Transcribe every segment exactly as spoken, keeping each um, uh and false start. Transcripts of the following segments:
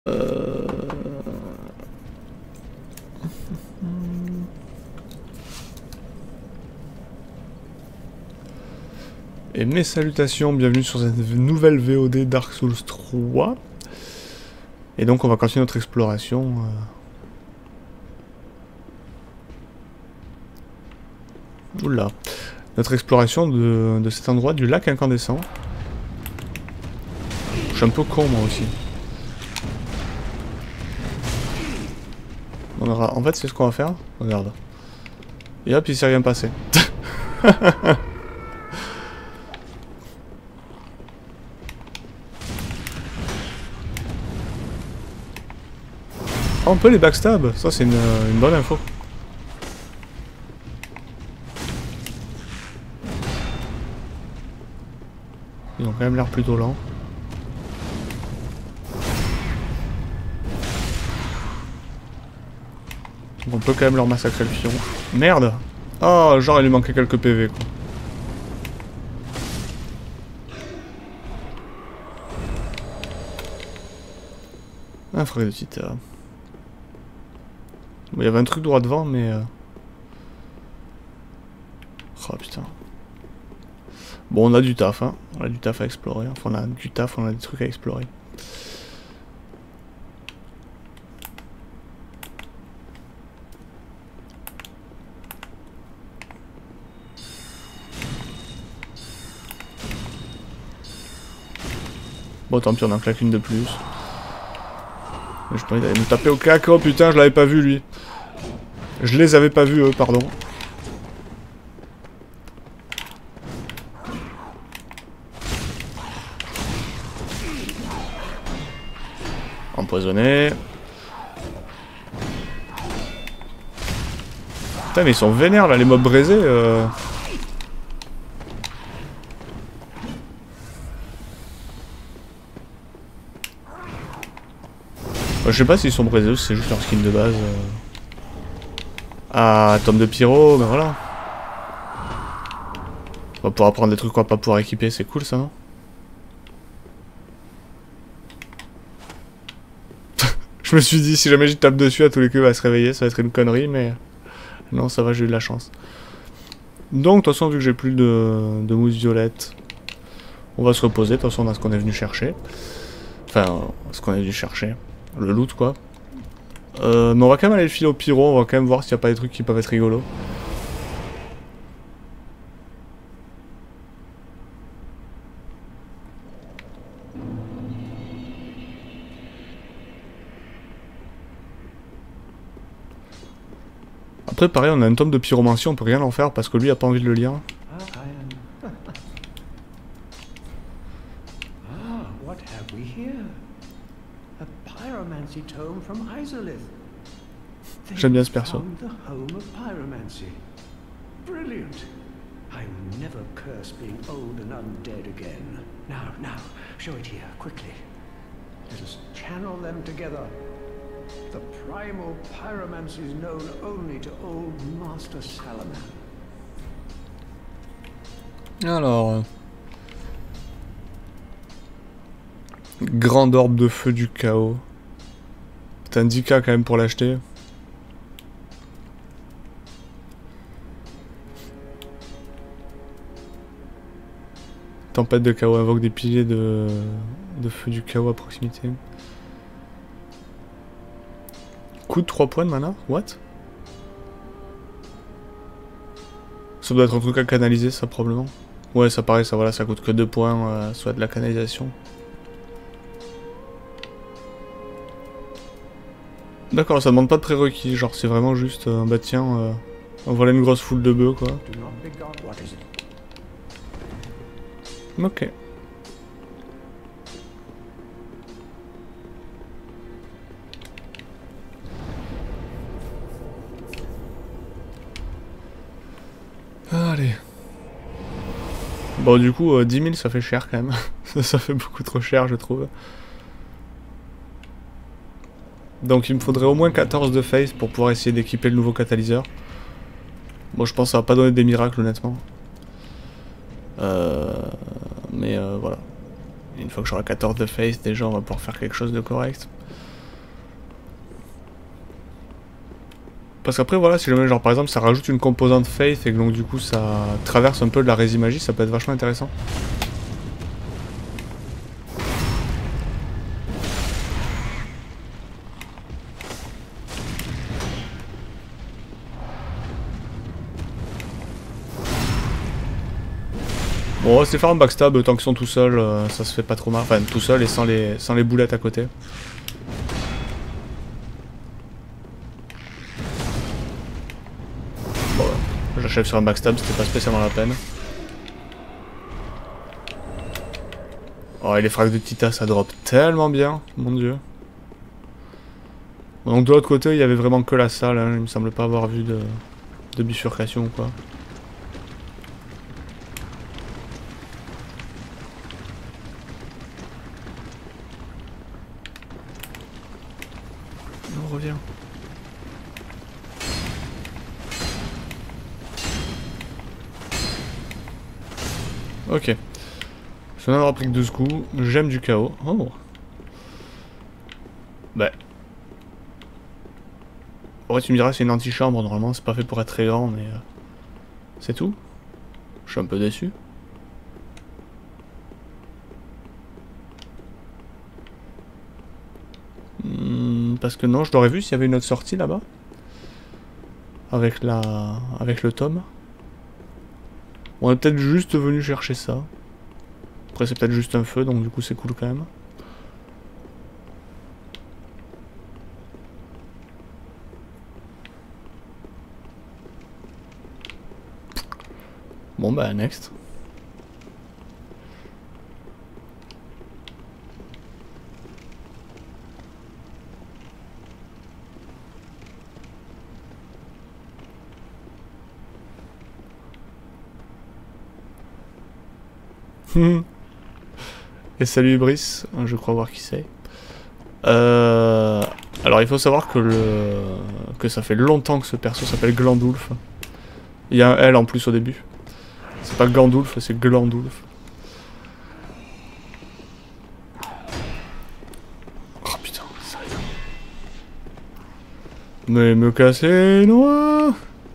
Euh... Et mes salutations, bienvenue sur cette nouvelle V O D Dark Souls trois. Et donc on va continuer notre exploration. Euh... Oula. Notre exploration de, de cet endroit du lac incandescent. Je suis un peu con moi aussi. On aura... En fait c'est ce qu'on va faire. Regarde. Et hop il s'est rien passé. On peut les backstab, ça c'est une, une bonne info. Ils ont quand même l'air plutôt lents. Donc on peut quand même leur massacrer le fion. Merde! Oh, genre il lui manquait quelques P V quoi. Un frère de Tita. Bon, il y avait un truc droit devant, mais... Euh... Oh putain. Bon, on a du taf, hein. On a du taf à explorer. Enfin, on a du taf, on a des trucs à explorer. Bon, tant pis, on en claque une de plus. Mais je pensais d'aller me taper au cac. Oh putain, je l'avais pas vu, lui. Je les avais pas vus, eux, pardon. Empoisonné. Putain, mais ils sont vénères, là, les mobs braisés. Euh... Je sais pas s'ils sont braisés ou si c'est juste leur skin de base. Euh... Ah, tome de pyro, ben voilà. On va pouvoir prendre des trucs qu'on va pas pouvoir équiper, c'est cool ça, non? Je me suis dit, si jamais je tape dessus, à tous les coups il va se réveiller, ça va être une connerie, mais... Non, ça va, j'ai eu de la chance. Donc, de toute façon, vu que j'ai plus de, de mousse violette, on va se reposer, de toute façon, on a ce qu'on est venu chercher. Enfin, ce qu'on est venu chercher. Le loot, quoi. Euh, mais on va quand même aller filer au pyro, on va quand même voir s'il n'y a pas des trucs qui peuvent être rigolos. Après, pareil, on a un tome de pyromancie, on peut rien en faire parce que lui a pas envie de le lire. J'aime bien ce perso. The primal pyromancy is known only to old Master Salaman. Alors... Grande orbe de feu du chaos. T'as un dix K quand même pour l'acheter. Tempête de chaos invoque des piliers de, de feu du chaos à proximité. Coûte trois points de mana? What? Ça doit être un truc à canaliser, ça, probablement. Ouais, ça paraît, ça, voilà, ça coûte que deux points, euh, soit de la canalisation. D'accord, ça demande pas de prérequis, genre c'est vraiment juste, euh, bah tiens, euh, on voilà une grosse foule de bœufs, quoi. Ok. Allez. Bon, du coup, euh, dix mille, ça fait cher, quand même. Ça fait beaucoup trop cher, je trouve. Donc, il me faudrait au moins quatorze de face pour pouvoir essayer d'équiper le nouveau catalyseur. Bon, je pense que ça va pas donner des miracles, honnêtement. Euh... Mais, euh, voilà. Une fois que j'aurai quatorze de face, déjà, on va pouvoir faire quelque chose de correct. Parce qu'après, voilà, si jamais, genre, par exemple, ça rajoute une composante faith et que donc, du coup, ça traverse un peu de la résimagie, ça peut être vachement intéressant. Bon, on va se les faire un backstab tant qu'ils sont tout seuls, euh, ça se fait pas trop mal. Enfin, tout seul et sans les, sans les boulettes à côté. Bon, ouais. J'achève sur un backstab, c'était pas spécialement la peine. Oh, et les frags de Tita, ça drop tellement bien, mon dieu. Bon, donc de l'autre côté, il y avait vraiment que la salle, hein. Il me semble pas avoir vu de, de bifurcation ou quoi. On revient. Ok. Je viens d'avoir pris que douze coups. J'aime du chaos. Oh. Bah. Ouais, tu me diras, c'est une antichambre. Normalement, c'est pas fait pour être très grand, mais. Euh... C'est tout. Je suis un peu déçu. Hmm, parce que non, je l'aurais vu s'il y avait une autre sortie là-bas. Avec la. Avec le tome. On est peut-être juste venu chercher ça. Après, c'est peut-être juste un feu, donc du coup, c'est cool quand même. Bon, bah, next. Et salut Ibris, je crois voir qui c'est. Euh... Alors il faut savoir que le que ça fait longtemps que ce perso s'appelle Glandulf. Il y a un L en plus au début. C'est pas Gandulf, c'est Glandulf. Oh putain, sérieux. Mais me casser noix.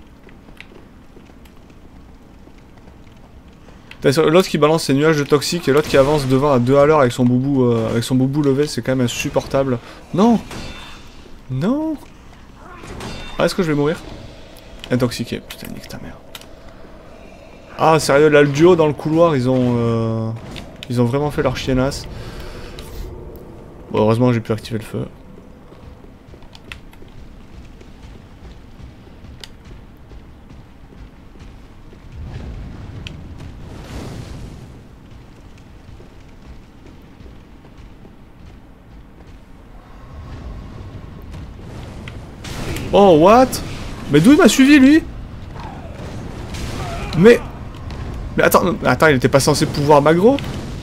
L'autre qui balance ses nuages de toxiques et l'autre qui avance devant à deux à l'heure avec son boubou euh, avec son boubou levé, c'est quand même insupportable. Non. Non. Ah, est-ce que je vais mourir? Intoxiqué, putain, nique ta mère. Ah, sérieux, là, le duo dans le couloir, ils ont... Euh, ils ont vraiment fait leur chiennasse. Bon, heureusement, j'ai pu activer le feu. Oh, what? Mais d'où il m'a suivi, lui? Mais... Mais attends, attends, il était pas censé pouvoir m'aggro?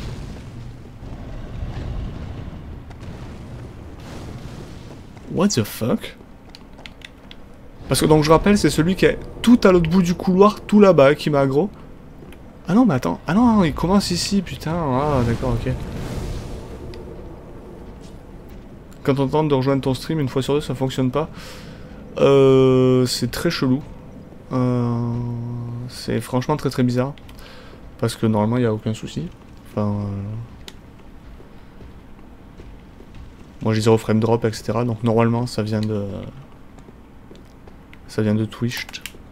What the fuck? Parce que donc je rappelle, c'est celui qui est tout à l'autre bout du couloir, tout là-bas, qui m'a aggro. Ah non, mais attends. Ah non, non, il commence ici, putain. Ah, d'accord, ok. Quand on tente de rejoindre ton stream, une fois sur deux, ça fonctionne pas. Euh, c'est très chelou. Euh, c'est franchement très très bizarre. Parce que normalement, il n'y a aucun souci. Enfin... Euh... Moi j'ai zéro frame drop, et cetera. Donc normalement ça vient de... Ça vient de Twitch.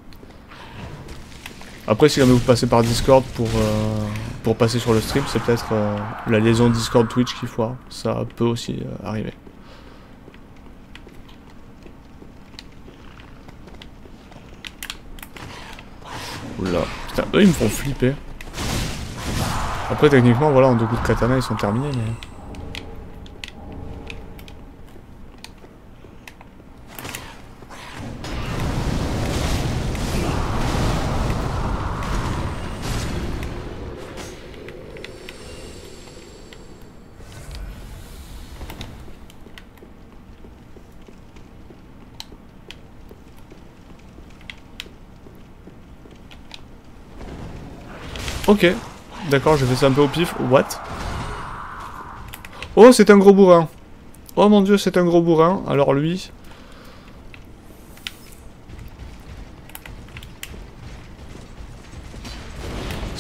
Après si jamais vous passez par Discord pour, euh, pour passer sur le stream, c'est peut-être euh, la liaison Discord-Twitch qui foire. Ça peut aussi euh, arriver. Oula, putain, eux ils me font flipper. Après techniquement voilà, en deux coups de katana ils sont terminés mais... Ok, d'accord, j'ai fait ça un peu au pif. What? Oh, c'est un gros bourrin. Oh mon dieu, c'est un gros bourrin. Alors lui...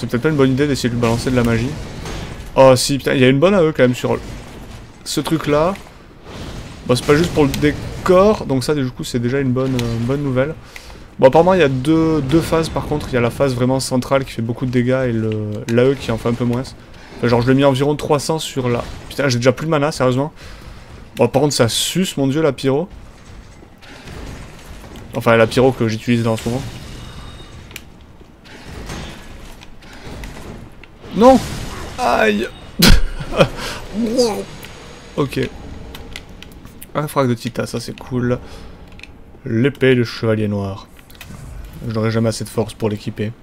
C'est peut-être pas une bonne idée d'essayer de lui balancer de la magie. Oh si, putain, il y a une bonne A E quand même sur ce truc-là. Bon, c'est pas juste pour le décor, donc ça, du coup, c'est déjà une bonne, euh, une bonne nouvelle. Bon, apparemment, il y a deux, deux phases, par contre. Il y a la phase vraiment centrale qui fait beaucoup de dégâts et l'A E qui en fait un peu moins. Enfin, genre, je l'ai mis environ trois cents sur la... Putain, j'ai déjà plus de mana, sérieusement. Bon, par contre, ça suce, mon dieu, la pyro. Enfin, la pyro que j'utilise là en ce moment. Non! Aïe! Ok. Un frag de Tita, ça c'est cool. L'épée de chevalier noir. Je n'aurai jamais assez de force pour l'équiper.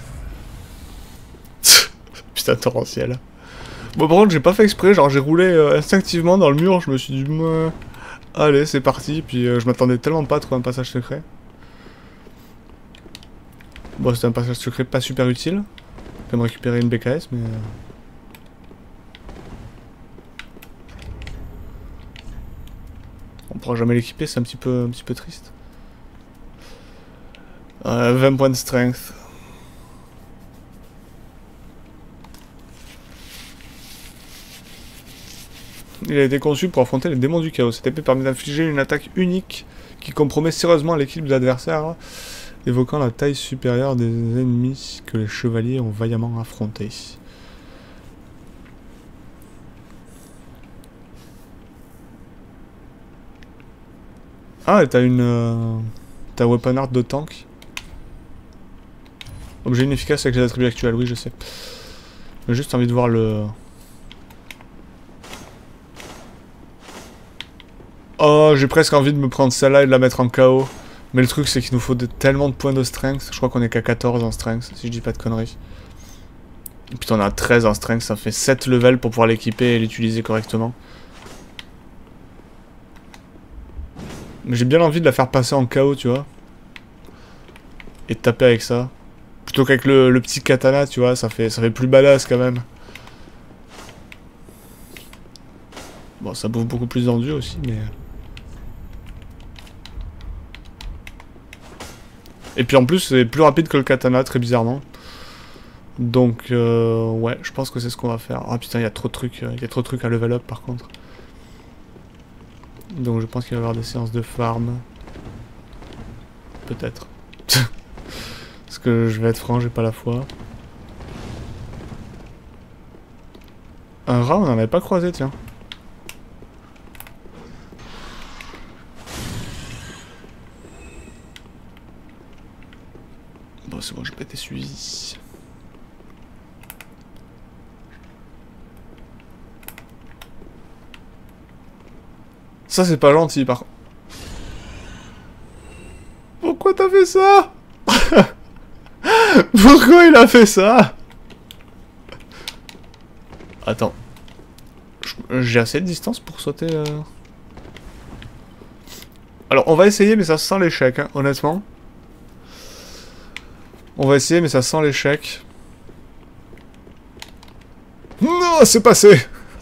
Putain, torrentiel. Bon, par contre, j'ai pas fait exprès, genre j'ai roulé euh, instinctivement dans le mur, je me suis dit, Mouah. Allez, c'est parti, puis euh, je m'attendais tellement pas à trouver un passage secret. Bon, c'était un passage secret pas super utile. Comme récupérer une B K S, mais... Euh... On pourra jamais l'équiper, c'est un petit peu un petit peu triste. Euh, vingt points de strength. Il a été conçu pour affronter les démons du chaos. Cette épée permet d'infliger une attaque unique qui compromet sérieusement l'équilibre de l'adversaire, évoquant la taille supérieure des ennemis que les chevaliers ont vaillamment affrontés. Ah, et t'as une... Euh, t'as weapon art de tank. Objet inefficace avec les attributs actuels, oui je sais. J'ai juste envie de voir le... Oh, j'ai presque envie de me prendre celle-là et de la mettre en K O. Mais le truc c'est qu'il nous faut de, tellement de points de strength. Je crois qu'on est qu'à quatorze en strength, si je dis pas de conneries. Et puis on a treize en strength, ça fait sept levels pour pouvoir l'équiper et l'utiliser correctement. Mais j'ai bien envie de la faire passer en K O, tu vois. Et de taper avec ça. Plutôt qu'avec le, le petit katana, tu vois, ça fait, ça fait plus badass quand même. Bon, ça bouffe beaucoup plus d'endu aussi, mais... Et puis en plus, c'est plus rapide que le katana, très bizarrement. Donc, euh, ouais, je pense que c'est ce qu'on va faire. Ah putain, il y a trop de trucs, il y a trop de trucs à level up par contre. Donc je pense qu'il va y avoir des séances de farm. Peut-être. Parce que je vais être franc, j'ai pas la foi. Un rat, on n'en avait pas croisé, tiens. Bon, c'est bon, j'ai pas été suivi. Ça, c'est pas gentil, par contre. Pourquoi t'as fait ça? Pourquoi il a fait ça? Attends. J'ai assez de distance pour sauter... Euh... Alors, on va essayer, mais ça sent l'échec, hein, honnêtement. On va essayer, mais ça sent l'échec. Non, c'est passé.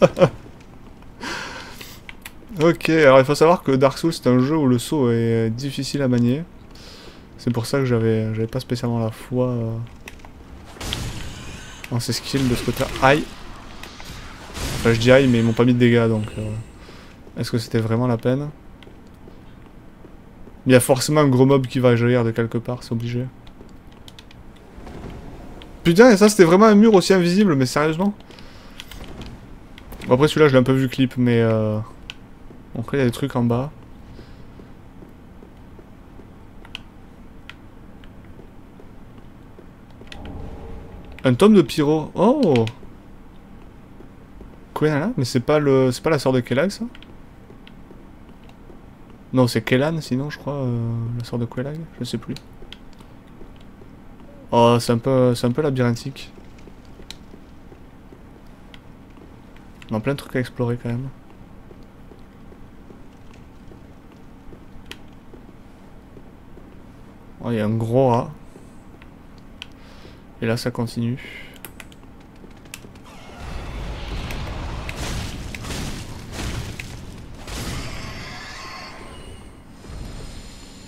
Ok, alors il faut savoir que Dark Souls, c'est un jeu où le saut est difficile à manier. C'est pour ça que j'avais j'avais pas spécialement la foi euh, en ces skills de ce côté-là. Aïe. Enfin, je dis aïe, mais ils m'ont pas mis de dégâts, donc... Euh, est-ce que c'était vraiment la peine? Il y a forcément un gros mob qui va jaillir de quelque part, c'est obligé. Putain, et ça c'était vraiment un mur aussi invisible, mais sérieusement? Bon, après celui-là je l'ai un peu vu clip, mais... Euh... Donc là il y a des trucs en bas. Un tome de pyro. Oh! Quoi, mais c'est pas le, c'est pas la sœur de Kellag, ça? Non, c'est Kellan, sinon, je crois, euh, la sœur de Kellag, je sais plus. Oh, c'est un peu, c'est un peu labyrinthique. On a plein de trucs à explorer quand même. Oh, il y a un gros rat. Et là, ça continue.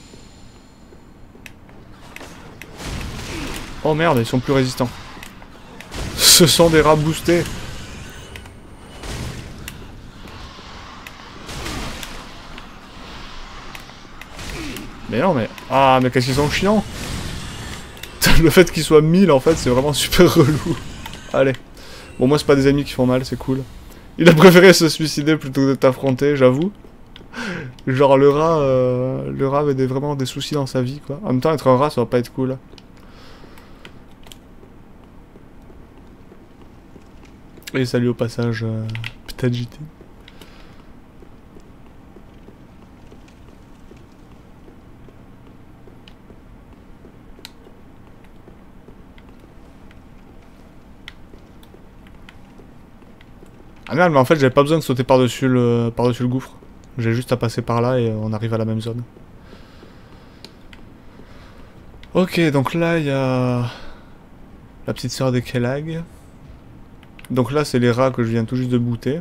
Oh merde, ils sont plus résistants. Ce sont des rats boostés. Mais non, mais... Ah, mais qu'est-ce qu'ils sont chiants. Le fait qu'ils soient mille, en fait, c'est vraiment super relou. Allez. Bon, moi, c'est pas des amis qui font mal, c'est cool. Il a préféré se suicider plutôt que de t'affronter, j'avoue. Genre, le rat... Euh, le rat avait des, vraiment des soucis dans sa vie, quoi. En même temps, être un rat, ça va pas être cool. Et salut au passage, euh, peut-être J T. Ah merde, mais en fait j'avais pas besoin de sauter par-dessus le par-dessus le gouffre. J'ai juste à passer par là et on arrive à la même zone. Ok, donc là il y a la petite sœur des Kellag. Donc là c'est les rats que je viens tout juste de booter.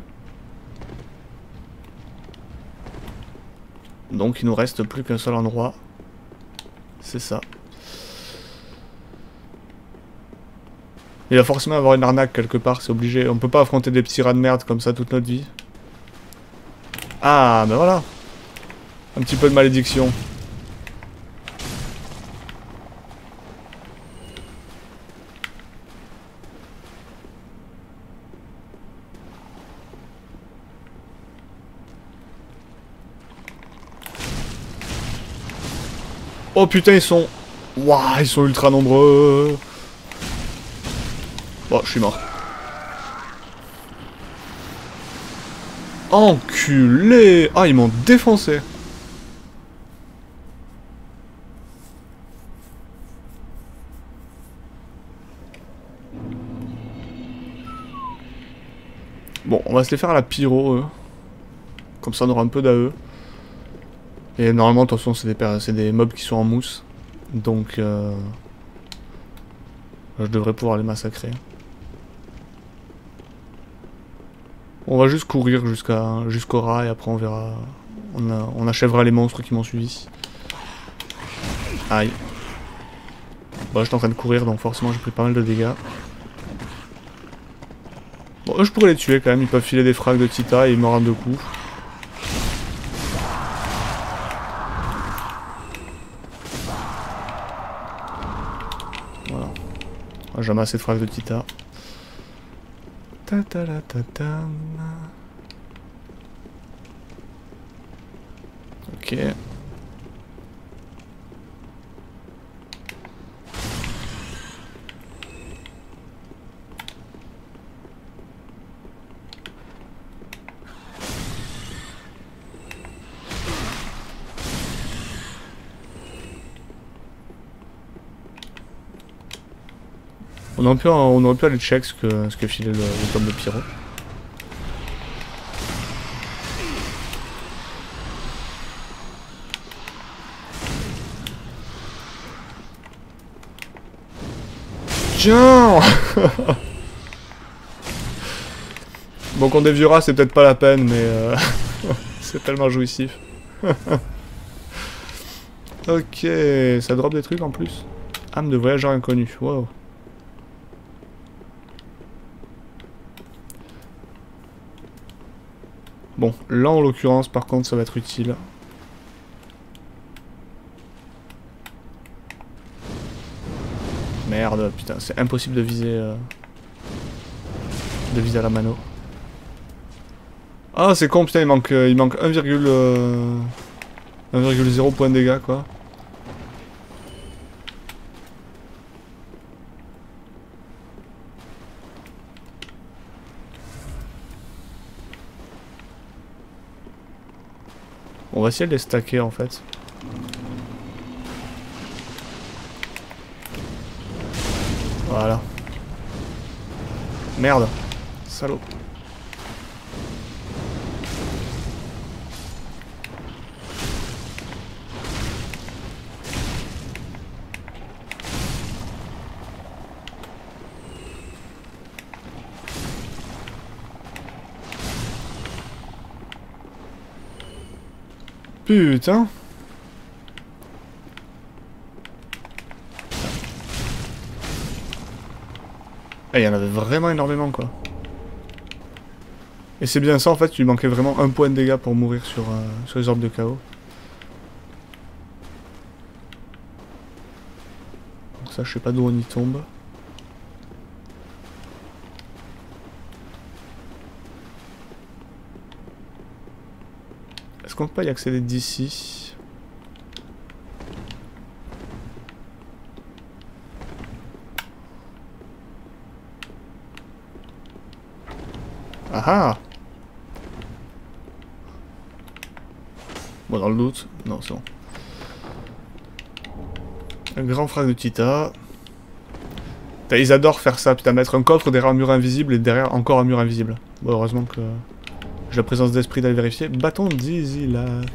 Donc il nous reste plus qu'un seul endroit. C'est ça. Il va forcément avoir une arnaque quelque part, c'est obligé. On peut pas affronter des petits rats de merde comme ça toute notre vie. Ah, ben voilà. Un petit peu de malédiction. Oh putain, ils sont... Waouh, ils sont ultra nombreux. Bon, je suis mort. Enculé! Ah, ils m'ont défoncé. Bon, on va se les faire à la pyro, eux. Comme ça, on aura un peu d'A E. Et normalement, de toute façon, c'est des, des mobs qui sont en mousse. Donc, euh... je devrais pouvoir les massacrer. On va juste courir jusqu'à jusqu'au rat et après on verra. On, a, on achèvera les monstres qui m'ont suivi. Aïe. Bon, j'étais en train de courir donc forcément j'ai pris pas mal de dégâts. Bon, eux je pourrais les tuer quand même, ils peuvent filer des frags de Tita et ils me rendent deux coups. Voilà. J'ai jamais assez de frags de Tita. Ta ta la ta ta. Ok. On aurait pu, on aurait pu aller check ce que, ce que filait le, le tome de Pyro. Tiens. Bon, qu'on des vieux rats, c'est peut-être pas la peine, mais euh, c'est tellement jouissif. Ok, ça drop des trucs en plus. Âme de voyageur inconnu, wow. Bon, là en l'occurrence, par contre, ça va être utile. Merde, putain, c'est impossible de viser... Euh... de viser à la mano. Ah, c'est con, putain, il manque, euh, il manque un virgule zéro point de dégâts, quoi. On va essayer de les stacker, en fait. Voilà. Merde. Salaud. Putain. Et il y en avait vraiment énormément quoi. Et c'est bien ça en fait, il lui manquait vraiment un point de dégâts pour mourir sur, euh, sur les orbes de chaos. Donc ça je sais pas d'où on y tombe. Est-ce qu'on peut pas y accéder d'ici? Ah ah! Bon, dans le doute, non, c'est bon. Un grand frère de Tita. Ils adorent faire ça, putain, mettre un coffre derrière un mur invisible et derrière encore un mur invisible. Bon, heureusement que j'ai la présence d'esprit d'aller vérifier. Bâton d'Izilath.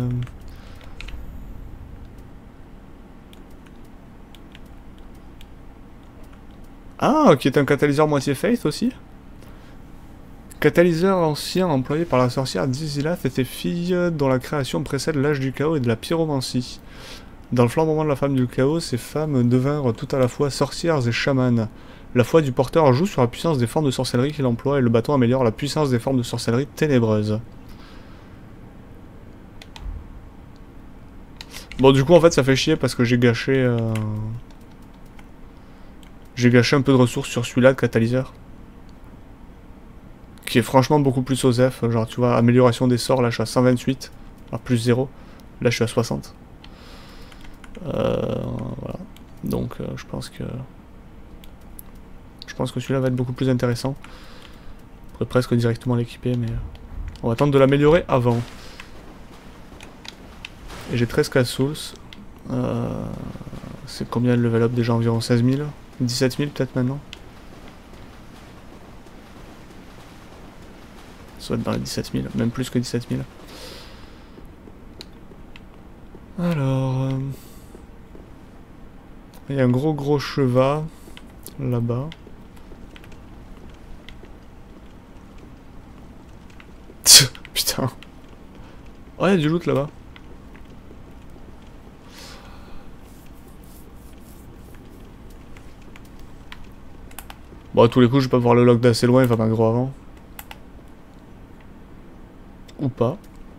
Ah, qui est un catalyseur moitié faith aussi. Catalyseur ancien employé par la sorcière d'Izilath et ses filles dont la création précède l'âge du chaos et de la pyromancie. Dans le flambement de la femme du chaos, ces femmes devinrent tout à la fois sorcières et chamanes. La foi du porteur joue sur la puissance des formes de sorcellerie qu'il emploie et le bâton améliore la puissance des formes de sorcellerie ténébreuses. Bon, du coup, en fait, ça fait chier parce que j'ai gâché... Euh... J'ai gâché un peu de ressources sur celui-là, de catalyseur. Qui est franchement beaucoup plus O S E F. Genre, tu vois, amélioration des sorts, là, je suis à cent vingt-huit. Alors, plus zéro. Là, je suis à soixante. Euh, voilà. Donc, euh, je pense que... Je pense que celui-là va être beaucoup plus intéressant. On pourrait presque directement l'équiper, mais... On va tenter de l'améliorer avant. Et j'ai treize K Souls. Euh... C'est combien de level up déjà? Environ seize mille? dix-sept mille peut-être maintenant? Ça va être dans les dix-sept mille, même plus que dix-sept mille. Alors... Euh... Il y a un gros gros cheval là-bas. Putain. Oh, il y a du loot là-bas. Bon, à tous les coups, je vais pas voir le log d'assez loin, il va m'aggro avant. Ou pas.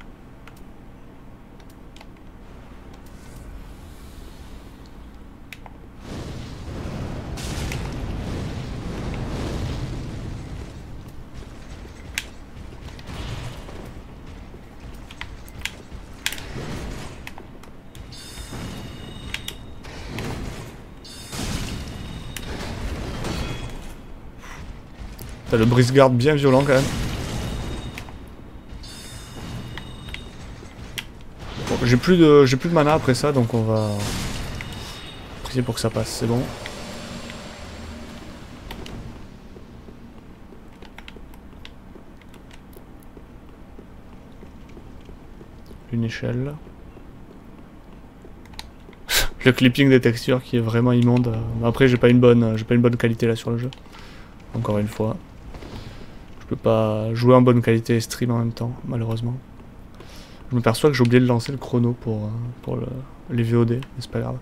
T'as le brise-garde bien violent quand même. Bon, j'ai plus de j'ai plus de mana après ça, donc on va prier pour que ça passe, c'est bon. Une échelle. Le clipping des textures qui est vraiment immonde. Après j'ai pas une bonne j'ai pas une bonne qualité là sur le jeu. Encore une fois. Je peux pas jouer en bonne qualité et stream en même temps, malheureusement. Je me perçois que j'ai oublié de lancer le chrono pour, pour le, les V O D, mais c'est pas grave.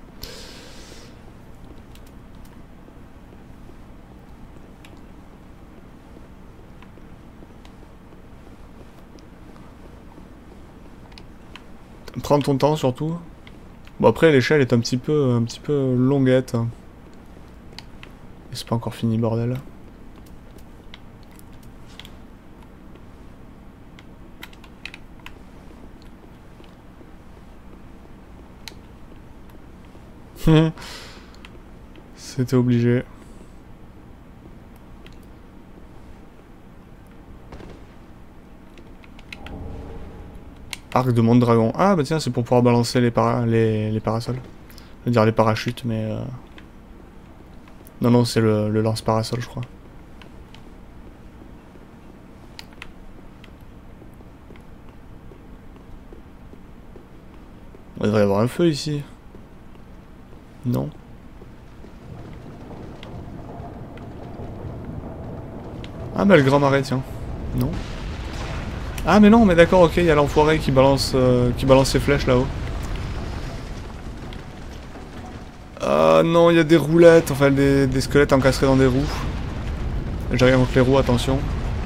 Prends ton temps surtout. Bon après l'échelle est un petit peu un petit peu longuette. Et c'est pas encore fini bordel. C'était obligé. Arc de monde dragon. Ah bah tiens, c'est pour pouvoir balancer les, para les, les parasols. Je veux dire les parachutes, mais... Euh... Non, non, c'est le, le lance-parasol, je crois. Il devrait y avoir un feu ici. Non. Ah bah le grand marais, tiens. Non. Ah mais non, mais d'accord, ok, il y a l'enfoiré qui balance euh, qui balance ses flèches là-haut. Ah non, il y a des roulettes, enfin des, des squelettes encastrés dans des roues. J'ai rien contre les roues, attention.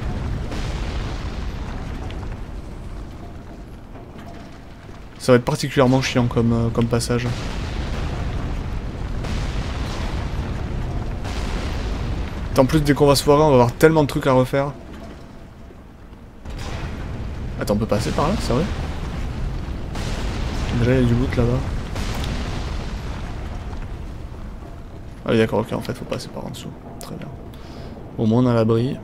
Ça va être particulièrement chiant comme, euh, comme passage. En plus, dès qu'on va se foirer, on va avoir tellement de trucs à refaire. Attends, on peut passer par là, c'est vrai? Déjà, il y a du loot là-bas. Ah oui, d'accord, ok, en fait, faut passer par en dessous. Très bien. Au moins, on a l'abri.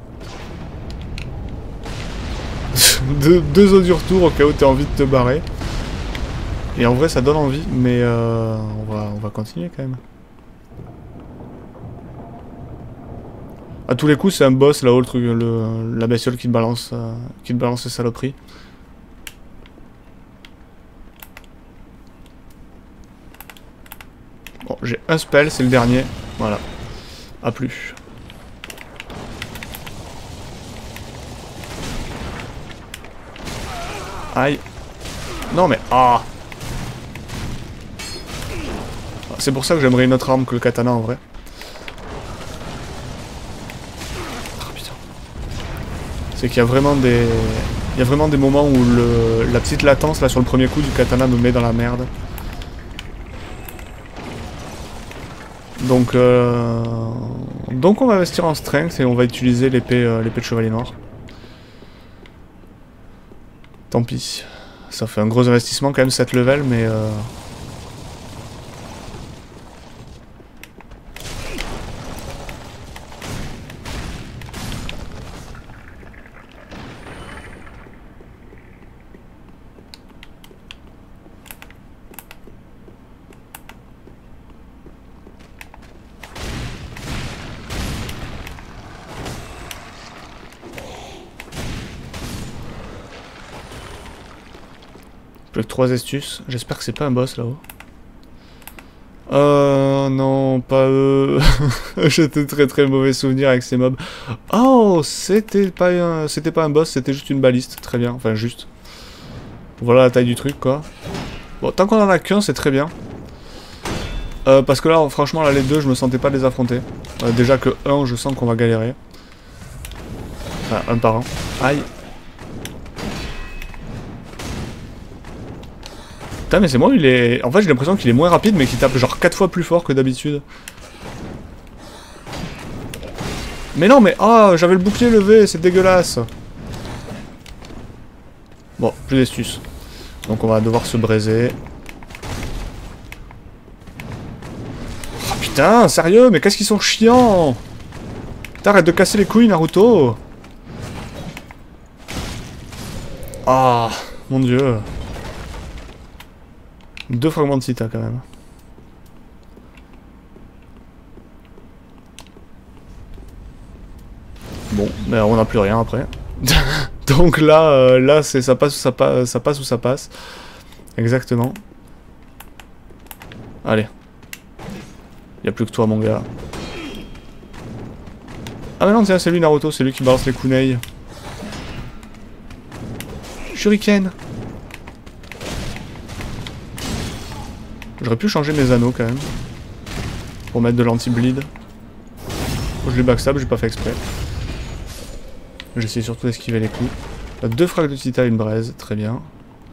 deux, deux os du retour au cas où t'as envie de te barrer. Et en vrai, ça donne envie, mais euh, on, va, on va continuer quand même. A tous les coups, c'est un boss là-haut, le truc, le, la bestiole qui te balance, euh, qui te balance les saloperies. Bon, j'ai un spell, c'est le dernier. Voilà. A plus. Aïe. Non mais... Ah. C'est pour ça que j'aimerais une autre arme que le katana en vrai. C'est qu'il y a vraiment des... Il y a vraiment des moments où le... la petite latence là sur le premier coup du katana me met dans la merde. Donc euh... Donc on va investir en strength et on va utiliser l'épée euh, l'épée de chevalier noir. Tant pis. Ça fait un gros investissement quand même sept levels mais... Euh... Plus que trois astuces. J'espère que c'est pas un boss là-haut. Oh non, pas eux. J'ai de très très mauvais souvenirs avec ces mobs. Oh, c'était pas un, c'était pas un boss, c'était juste une baliste. Très bien, enfin juste. Voilà la taille du truc quoi. Bon, tant qu'on en a qu'un, c'est très bien. Euh, parce que là, franchement, là les deux, je me sentais pas les affronter. Euh, déjà que un, je sens qu'on va galérer. Enfin, un par un. Aïe. Putain mais c'est moi, il est... En fait j'ai l'impression qu'il est moins rapide mais qu'il tape genre quatre fois plus fort que d'habitude. Mais non mais... Ah, oh, j'avais le bouclier levé, c'est dégueulasse. Bon, plus d'astuces. Donc on va devoir se braiser. Oh putain, sérieux, mais qu'est-ce qu'ils sont chiants. T'arrêtes de casser les couilles Naruto. Ah, oh, mon dieu. Deux fragments de Sita quand même. Bon, mais on n'a plus rien après. Donc là, euh, là c'est ça passe ou ça passe, ça passe ou ça passe. Exactement. Allez. Y a plus que toi mon gars. Ah mais non, tiens, c'est lui Naruto, c'est lui qui balance les kunai. Shuriken. J'aurais pu changer mes anneaux quand même. Pour mettre de l'anti-bleed. Je les backstab, j'ai pas fait exprès. J'essaie surtout d'esquiver les coups. Deux frags de Tita et une braise, très bien.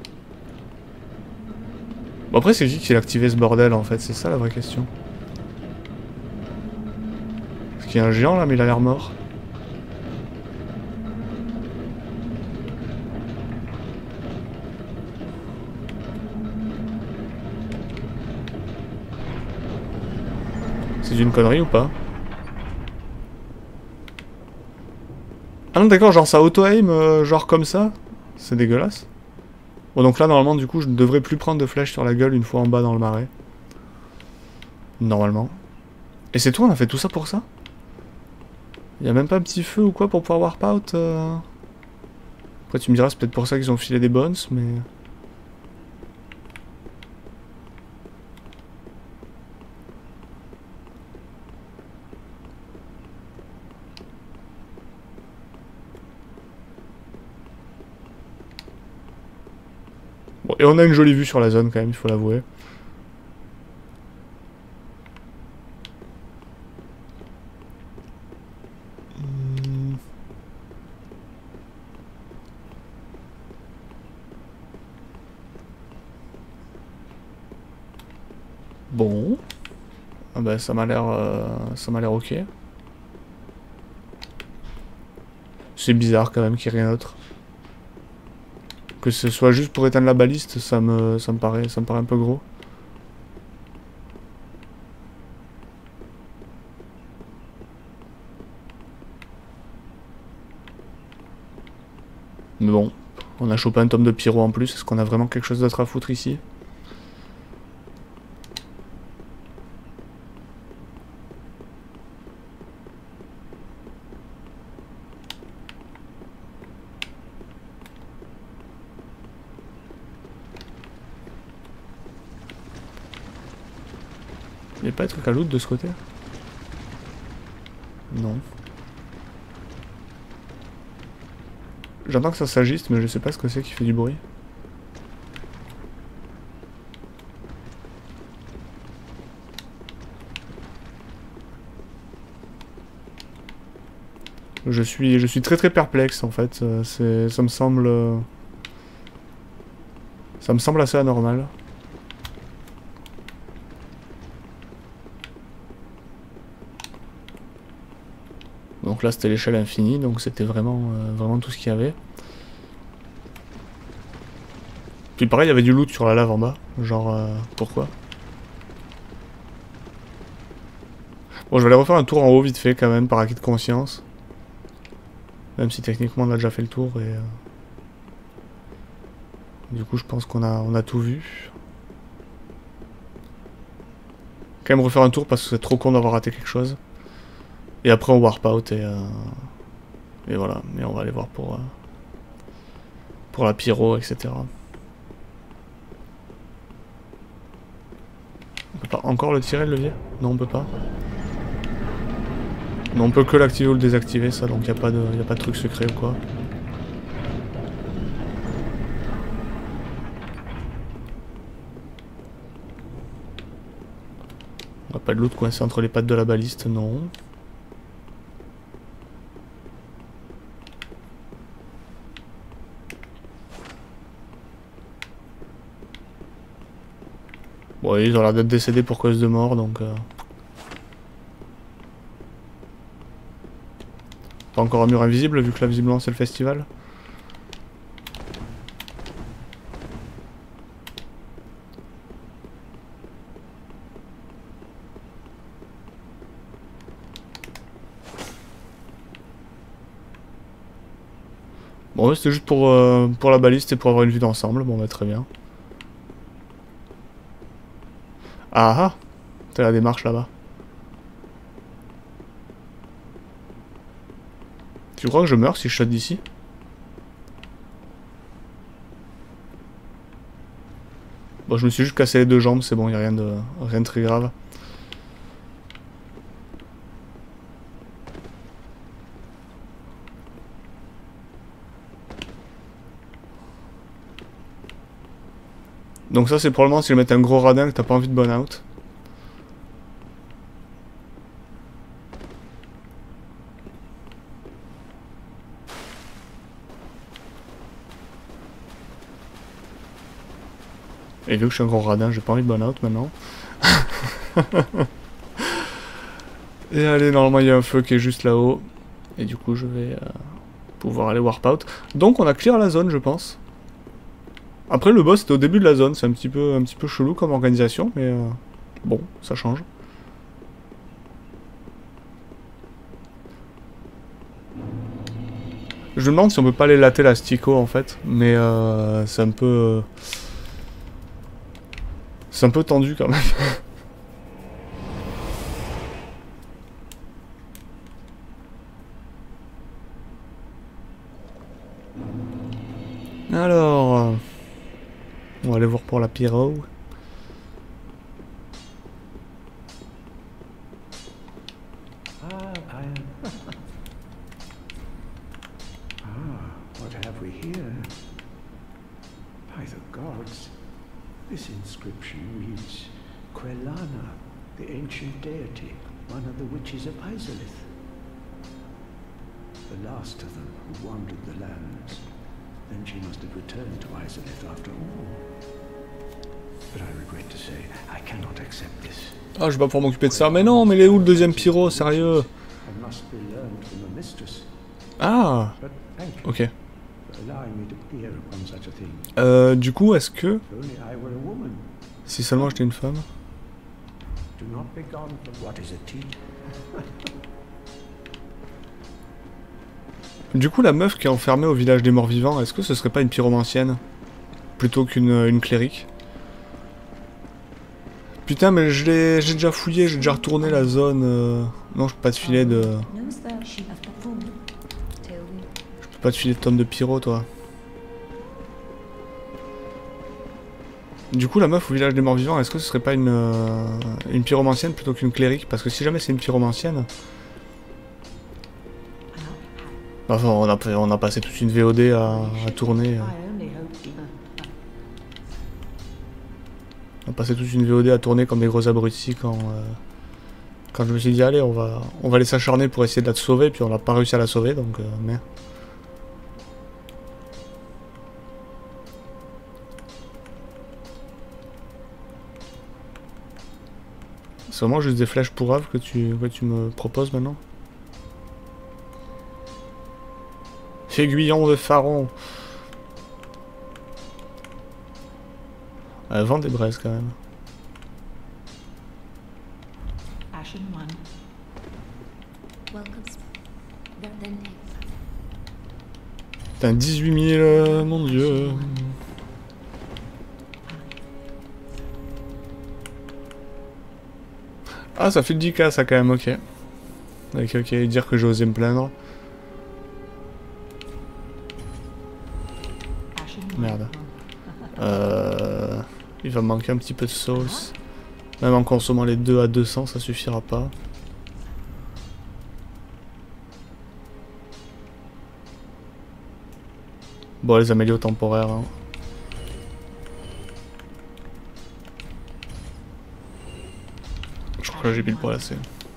Bon après c'est qui qui a activé ce bordel en fait, c'est ça la vraie question. Est-ce qu'il y a un géant là mais il a l'air mort? C'est une connerie ou pas? Ah non d'accord, genre ça auto-aim, euh, genre comme ça? C'est dégueulasse. Bon donc là normalement du coup je ne devrais plus prendre de flèches sur la gueule une fois en bas dans le marais. Normalement. Et c'est tout, on a fait tout ça pour ça? Y'a même pas un petit feu ou quoi pour pouvoir warp out euh... Après tu me diras c'est peut-être pour ça qu'ils ont filé des bones mais... Bon, et on a une jolie vue sur la zone quand même, il faut l'avouer. Bon. Ah bah ça m'a l'air euh, ça m'a l'air ok. C'est bizarre quand même qu'il n'y ait rien d'autre. Que ce soit juste pour éteindre la baliste, ça me ça me paraît ça me paraît un peu gros. Mais bon, on a chopé un tome de pyro en plus, est-ce qu'on a vraiment quelque chose d'autre à foutre ici? Il n'y a pas de truc à loot de ce côté? Non. J'entends que ça s'agiste, mais je sais pas ce que c'est qui fait du bruit. Je suis, je suis très très perplexe en fait. C'est, ça me semble, ça me semble assez anormal. Donc là c'était l'échelle infinie, donc c'était vraiment, euh, vraiment tout ce qu'il y avait. Puis pareil, il y avait du loot sur la lave en bas. Genre, euh, pourquoi? Bon, je vais aller refaire un tour en haut vite fait quand même, par acquis de conscience. Même si techniquement on a déjà fait le tour et... Euh... Du coup je pense qu'on a, on a tout vu. Quand même refaire un tour parce que c'est trop con d'avoir raté quelque chose. Et après on warp out et... Euh... Et voilà, mais on va aller voir pour... Euh... Pour la pyro, et cetera. On peut pas encore le tirer le levier? Non, on peut pas. Non, on peut que l'activer ou le désactiver, ça, donc il n'y a pas de, y a pas de truc secret ou quoi. On n'a pas de loot coincé entre les pattes de la baliste, non. Bon, ils ont l'air d'être décédés pour cause de mort, donc... Euh... Pas encore un mur invisible, vu que là, visiblement, c'est le festival. Bon, ouais, c'était juste pour, euh, pour la baliste et pour avoir une vue d'ensemble. Bon, bah, très bien. Ah ah! T'as la démarche là-bas. Tu crois que je meurs si je saute d'ici? Bon, je me suis juste cassé les deux jambes, c'est bon, y a rien de, rien de très grave. Donc ça c'est probablement si je mets un gros radin que t'as pas envie de burn out. Et vu que je suis un gros radin, j'ai pas envie de burn out maintenant. Et allez, normalement il y a un feu qui est juste là-haut. Et du coup je vais euh, pouvoir aller warp out. Donc on a clear la zone je pense. Après le boss était au début de la zone, c'est un petit peu un petit peu chelou comme organisation, mais euh, bon, ça change. Je me demande si on peut pas aller latter la Stico en fait, mais euh, c'est un peu... Euh, c'est un peu tendu quand même. Alors... On va aller voir pour la pyro. Ah, I am. Ah, what have we here? By the gods, this inscription reads Quelana, the ancient deity, one of the witches of Izalith. The last of them who wandered the lands. Then she must have returned to Izalith after all. But I regret regret to say I cannot accept this. Ah, je vais pas pouvoir m'occuper de ça. Mais non, mais il est où le deuxième pyro, sérieux? I must be learned from a mistress. Ah, But thank you ok. for allowing me to peer upon such a thing. Euh, du coup, est-ce que... If only I were a woman. Si seulement j'étais une femme? Do not be gone from what is a tea. Du coup, la meuf qui est enfermée au village des morts vivants, est-ce que ce serait pas une pyromancienne? Plutôt qu'une une clérique? Putain, mais je l'ai j'ai déjà fouillé, j'ai déjà retourné la zone... euh, Non, je peux pas te filer de... Je peux pas te filer de tonnes de pyro, toi. Du coup, la meuf au village des morts vivants, est-ce que ce serait pas une, euh, une pyromancienne plutôt qu'une clérique? Parce que si jamais c'est une pyromancienne... Enfin, on a, on a passé toute une V O D à, à tourner. On a passé toute une V O D à tourner comme des gros abrutis quand... Euh, quand je me suis dit, allez, on va, on va aller s'acharner pour essayer de la sauver, puis on n'a pas réussi à la sauver, donc... Euh, merde. C'est vraiment juste des flèches pourraves que tu, que tu me proposes maintenant? Aiguillon de Pharaon. Elle vend des braises quand même. Putain, dix-huit mille, euh, mon dieu. Ah, ça fait dix K ça quand même, ok. Ok, ok, dire que j'ai osé me plaindre. Merde. Euh, il va me manquer un petit peu de sauce. Même en consommant les deux à deux cents, ça suffira pas. Bon, les amélios temporaires. Hein. Je crois que j'ai pile poil assez.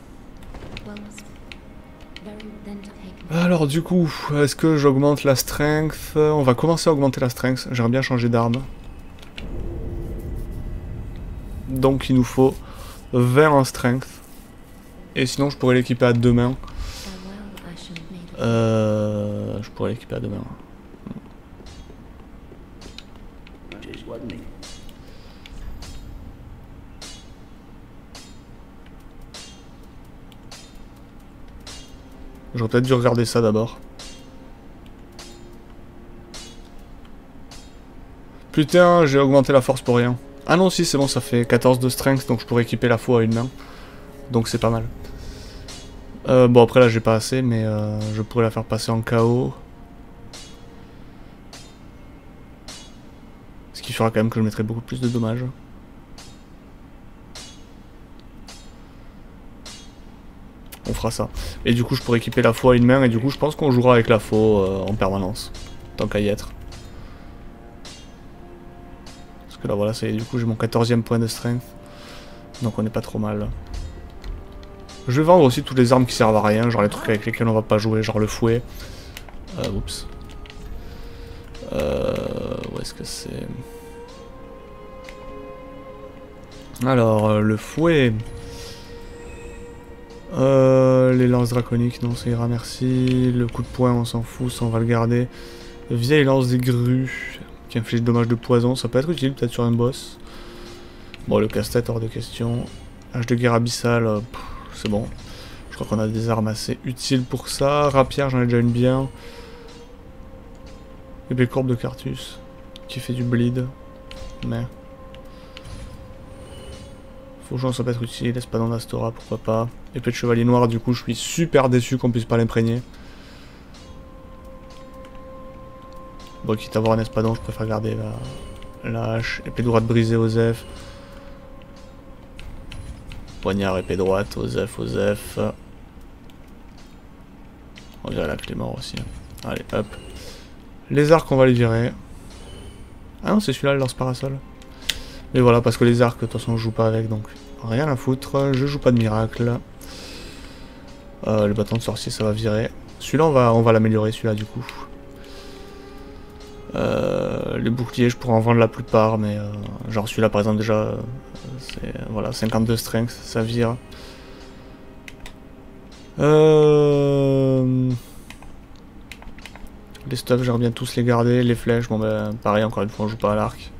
Alors du coup, est-ce que j'augmente la strength? On va commencer à augmenter la strength. J'aimerais bien changer d'arme. Donc il nous faut vingt en strength. Et sinon je pourrais l'équiper à deux mains. Euh, je pourrais l'équiper à deux mains. J'aurais peut-être dû regarder ça d'abord. Putain, j'ai augmenté la force pour rien. Ah non, si, c'est bon, ça fait quatorze de strength, donc je pourrais équiper la faux à une main. Donc c'est pas mal. Euh, bon, après là, j'ai pas assez, mais euh, je pourrais la faire passer en K O. Ce qui fera quand même que je mettrai beaucoup plus de dommages. On fera ça. Et du coup, je pourrais équiper la faux à une main, et du coup, je pense qu'on jouera avec la faux euh, en permanence. Tant qu'à y être. Parce que là, voilà, ça y est, du coup, j'ai mon quatorzième point de strength. Donc on n'est pas trop mal. Je vais vendre aussi toutes les armes qui servent à rien, genre les trucs avec lesquels on va pas jouer, genre le fouet. Euh, oups. Euh, où est-ce que c'est? Alors, euh, le fouet... Euh, les lances draconiques, non, ça ira, merci. Le coup de poing, on s'en fout, ça on va le garder. Vieille lance des grues, qui inflige dommage de poison, ça peut être utile peut-être sur un boss. Bon, le casse-tête, hors de question. Hache de guerre abyssale, euh, c'est bon. Je crois qu'on a des armes assez utiles pour ça. Rapière, j'en ai déjà une bien. Épée courbe de Cartus, qui fait du bleed. Mais... Fauchon, ça peut être utile. Espadon d'Astora, pourquoi pas. Épée de chevalier noir, du coup, je suis super déçu qu'on puisse pas l'imprégner. Bon, quitte à avoir un espadon, je préfère garder la, la hache. Épée droite brisée, Osef. Poignard, épée droite, Osef, Osef. On dirait la clé mort aussi. Allez, hop. Les arcs, on va les virer. Ah non, c'est celui-là, le lance-parasol. Mais voilà, parce que les arcs, de toute façon, je joue pas avec, donc rien à foutre. Je joue pas de miracle. Euh, le bâton de sorcier, ça va virer. Celui-là, on va, on va l'améliorer, celui-là, du coup. Euh, les boucliers, je pourrais en vendre la plupart, mais euh, genre celui-là par exemple déjà, euh, c'est voilà, cinquante-deux strength, ça vire. Euh... Les stuffs, j'aimerais bien tous les garder. Les flèches, bon ben pareil, encore une fois, on joue pas à l'arc.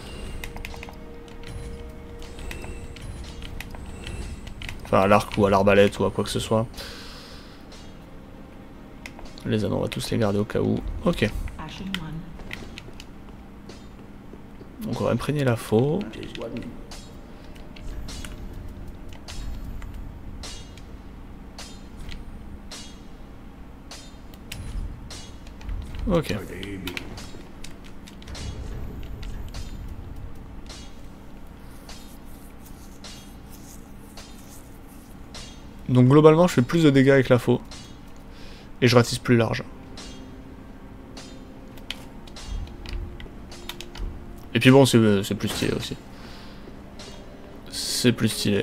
Enfin, à l'arc ou à l'arbalète ou à quoi que ce soit. Les anneaux, on va tous les garder au cas où. Ok. Donc on va imprégner la faux. Ok. Donc globalement, je fais plus de dégâts avec la faux. Et je ratisse plus large. Et puis bon, c'est plus stylé aussi. C'est plus stylé.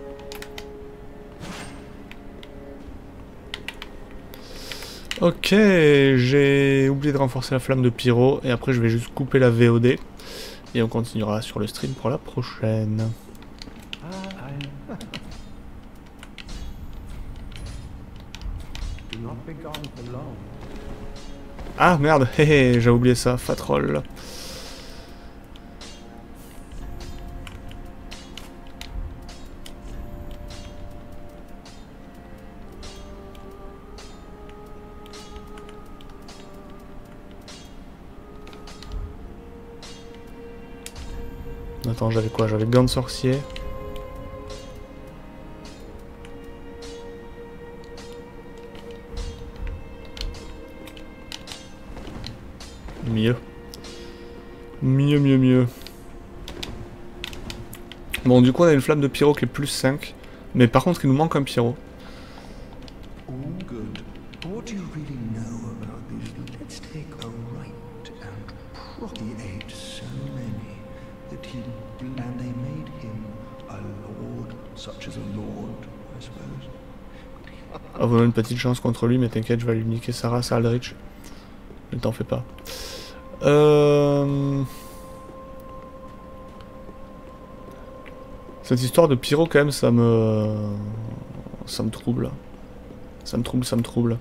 Ok, j'ai oublié de renforcer la flamme de pyro. Et après, je vais juste couper la V O D. Et on continuera sur le stream pour la prochaine. Ah merde, hé hé, j'ai oublié ça, Fatroll. Attends, j'avais quoi? J'avais gants de sorcier. Mieux. Mieux, mieux, mieux. Bon, du coup, on a une flamme de pyro qui est plus cinq. Mais par contre, il nous manque un pyro. Ah, vous avez une petite chance contre lui, mais t'inquiète, je vais lui niquer sa race à Aldrich. Ne t'en fais pas. Euh... Cette histoire de pyro, quand même, ça me... Ça me trouble. Ça me trouble, ça me trouble.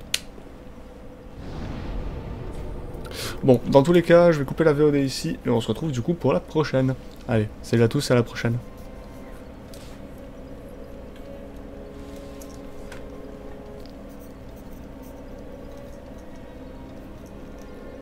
Bon, dans tous les cas, je vais couper la V O D ici, et on se retrouve du coup pour la prochaine. Allez, salut à tous, à la prochaine.